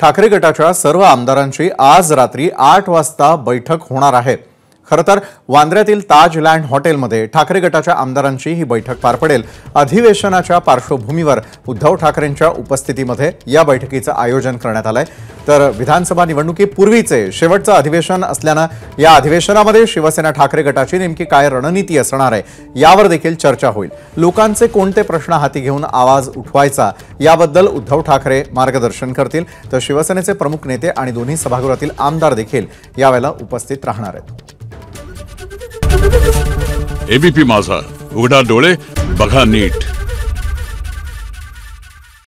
ठाकरे गटाच्या सर्व आमदारांची आज रात्री 8 वाजता बैठक होणार आहे। खरं तर वांद्र्यातील ताज लँड हॉटेलमध्ये ठाकरे गटाच्या आमदारांची ही बैठक पार पडेल। अधिवेशनाच्या पार्श्वभूमीवर उद्धव ठाकरेंच्या उपस्थितीमध्ये या बैठकीचं आयोजन करण्यात आलंय। तर विधानसभा निवडणुकीपूर्वीचे शेवटचं अधिवेशन असल्यानं या अधिवेशनामध्ये शिवसेना ठाकरे गटाची नेमकी काय रणनीती असणार आहे यावर देखील चर्चा होईल। लोकांचे कोणते प्रश्न हाती घेऊन आवाज उठवायचा याबद्दल उद्धव ठाकरे मार्गदर्शन करतील, तर शिवसेनेचे प्रमुख नेते आणि दोन्ही सभागृहातील आमदार देखील यावेळेला उपस्थित राहणार आहेत। एबीपी माझा, उघडा डोळे बघा नीट।